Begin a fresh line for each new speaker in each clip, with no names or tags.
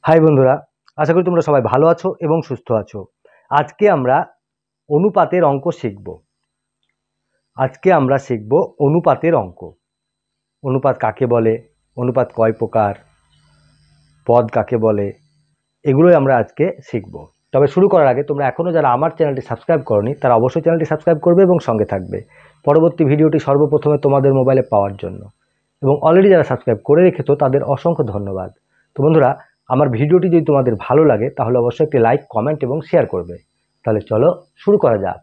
High বন্ধুরা, আশা করি তোমরা সবাই ভালো আছো এবং সুস্থ আছো। আজকে আমরা অনুপাতের অঙ্ক শিখব। অনুপাতের অঙ্ক। অনুপাত কাকে বলে, অনুপাত কয় প্রকার, পদ কাকে বলে, এগুলোই আমরা আজকে শিখব। তবে শুরু করার আগে তোমরা এখনও যারা আমার চ্যানেলটি সাবস্ক্রাইব করোনি তারা অবশ্যই চ্যানেলটি সাবস্ক্রাইব করবে এবং সঙ্গে থাকবে পরবর্তী ভিডিওটি সর্বপ্রথমে তোমাদের মোবাইলে পাওয়ার জন্য। এবং অলরেডি যারা সাবস্ক্রাইব করে রেখেছো তাদের অসংখ্য ধন্যবাদ। তো বন্ধুরা, আমার ভিডিওটি যদি তোমাদের ভালো লাগে তাহলে অবশ্যই একটি লাইক, কমেন্ট এবং শেয়ার করবে। তাহলে চলো শুরু করা যাক।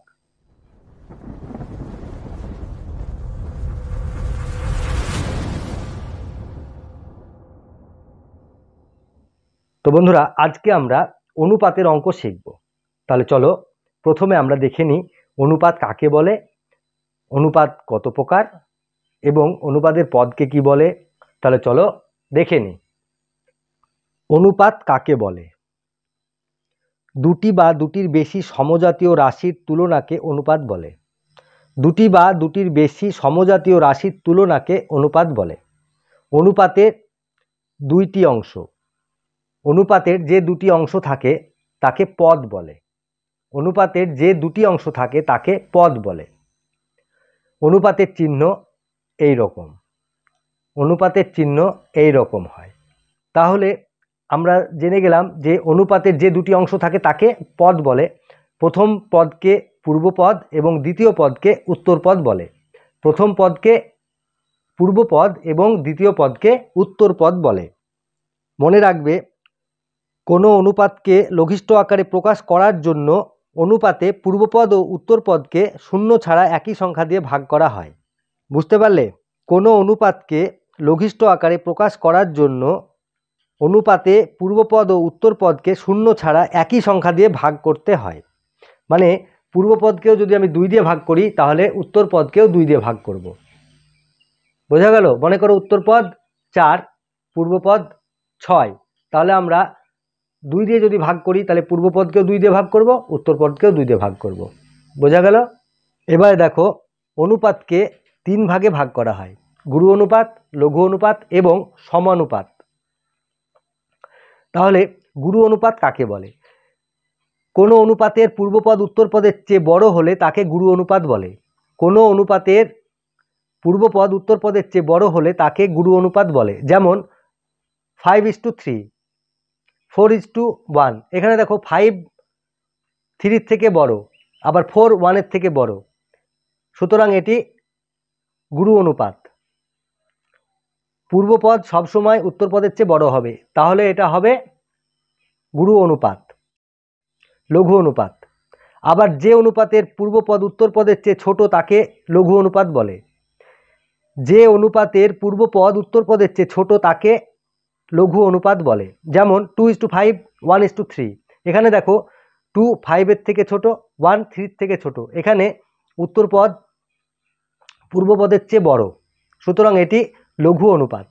তো বন্ধুরা, আজকে আমরা অনুপাতের অঙ্ক শিখব। তাহলে চলো প্রথমে আমরা দেখে নিই অনুপাত কাকে বলে, অনুপাত কত প্রকার এবং অনুপাতের পদকে কি বলে। তাহলে চলো দেখে নিই। অনুপাত কাকে বলে? দুটি বা দুটির বেশি সমজাতীয় রাশির তুলনাকে অনুপাত বলে। দুটি বা দুটির বেশি সমজাতীয় রাশির তুলনাকে অনুপাত বলে। অনুপাতের দুইটি অংশ, অনুপাতের যে দুটি অংশ থাকে তাকে পদ বলে। অনুপাতের যে দুটি অংশ থাকে তাকে পদ বলে। অনুপাতের চিহ্ন এই রকম। অনুপাতের চিহ্ন এই রকম হয়। তাহলে আমরা জেনে গেলাম যে অনুপাতের যে দুটি অংশ থাকে তাকে পদ বলে। প্রথম পদকে পূর্বপদ এবং দ্বিতীয় পদকে উত্তরপদ বলে। প্রথম পদকে পূর্বপদ এবং দ্বিতীয় পদকে উত্তরপদ বলে। মনে রাখবে, কোনো অনুপাতকে লঘিষ্ঠ আকারে প্রকাশ করার জন্য অনুপাতে পূর্বপদ ও উত্তরপদকে শূন্য ছাড়া একই সংখ্যা দিয়ে ভাগ করা হয়। বুঝতে পারলে? কোনো অনুপাতকে লঘিষ্ঠ আকারে প্রকাশ করার জন্য অনুপাতে পূর্বপদ ও উত্তরপদকে শূন্য ছাড়া একই সংখ্যা দিয়ে ভাগ করতে হয়। মানে পূর্বপদকেও যদি আমি 2 দিয়ে ভাগ করি তাহলে উত্তরপদকেও 2 দিয়ে ভাগ করব। বোঝা গেল? মনে করো উত্তরপদ 4, পূর্বপদ 6, তাহলে আমরা 2 দিয়ে যদি ভাগ করি তাহলে পূর্বপদকেও 2 দিয়ে ভাগ করব, উত্তরপদকেও 2 দিয়ে ভাগ করব। বোঝা গেল? এবারে দেখো, অনুপাতকে 3 ভাগে ভাগ করা হয়: গুরু অনুপাত, লঘু অনুপাত এবং সমানুপাত। তাহলে গুরু অনুপাত কাকে বলে? কোনো অনুপাতের পূর্বপদ উত্তরপদের চেয়ে বড় হলে তাকে গুরু অনুপাত বলে। কোনো অনুপাতের পূর্বপদ উত্তরপদের চেয়ে বড় হলে তাকে গুরু অনুপাত বলে। যেমন 5:3, 4:1। এখানে দেখো 5 3 থেকে বড়, আবার 4 1 থেকে বড়, সুতরাং এটি গুরু অনুপাত। পূর্বপদ সবসময় উত্তরপদের চেয়ে বড় হবে, তাহলে এটা হবে গুরু অনুপাত। লঘু অনুপাত। আবার যে অনুপাতের পূর্বপদ উত্তরপদের চেয়ে ছোট তাকে লঘু অনুপাত বলে। যে অনুপাতের পূর্বপদ উত্তরপদের চেয়ে ছোট তাকে লঘু অনুপাত বলে। যেমন 2:5, 1:3। এখানে দেখো 2 5-এর থেকে ছোট, 1 3 থেকে ছোট। এখানে উত্তরপদ পূর্বপদের চেয়ে বড়, সুতরাং এটি লঘু অনুপাত।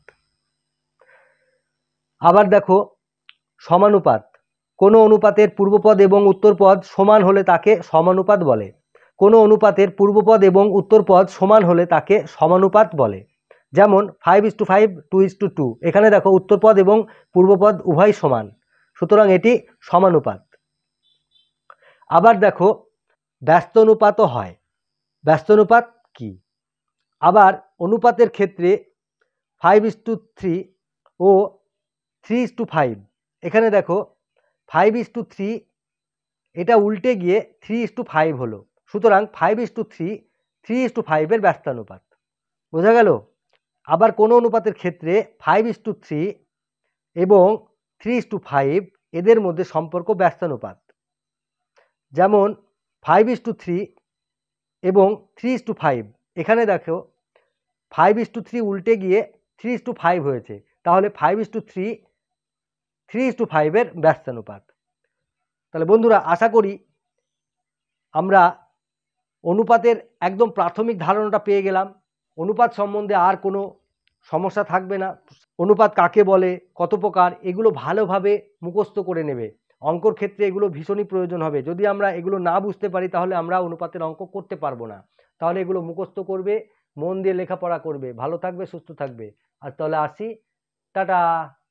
আবার দেখো সমানুপাত। কোনো অনুপাতের পূর্বপদ এবং উত্তরপদ সমান হলে তাকে সমানুপাত বলে। কোনো অনুপাতের পূর্বপদ এবং উত্তরপদ সমান হলে তাকে সমানুপাত বলে। যেমন 5:5, 2:2। এখানে দেখো উত্তরপদ এবং পূর্বপদ উভয় সমান, সুতরাং এটি সমানুপাত। আবার দেখো ব্যস্ত অনুপাতও হয়। ব্যস্ত অনুপাত কি? আবার অনুপাতের ক্ষেত্রে 5:3 ও 3:5। এখানে দেখো 5:3 এটা উল্টে গিয়ে 3:5 হলো, সুতরাং 5:3 3:5-এর ব্যস্তানুপাত। বোঝা গেল? আবার কোনো অনুপাতের ক্ষেত্রে 5:3 এবং 3:5 এদের মধ্যে সম্পর্ক ব্যস্তানুপাত। যেমন 5:3 এবং 3:5। এখানে দেখো 5:3 উল্টে গিয়ে 3:5 হয়েছে, তাহলে 5:3 3:5-এর ব্যস্তানুপাত। তাহলে বন্ধুরা, আশা করি আমরা অনুপাতের একদম প্রাথমিক ধারণাটা পেয়ে গেলাম। অনুপাত সম্বন্ধে আর কোনো সমস্যা থাকবে না। অনুপাত কাকে বলে, কত প্রকার, এগুলো ভালোভাবে মুখস্থ করে নেবে। অঙ্কর ক্ষেত্রে এগুলো ভীষণই প্রয়োজন হবে। যদি আমরা এগুলো না বুঝতে পারি তাহলে আমরা অনুপাতের অঙ্ক করতে পারবো না। তাহলে এগুলো মুখস্থ করবে, মন দিয়ে লেখাপড়া করবে। ভালো থাকবে, সুস্থ থাকবে। আর তাহলে আসি, টাটা।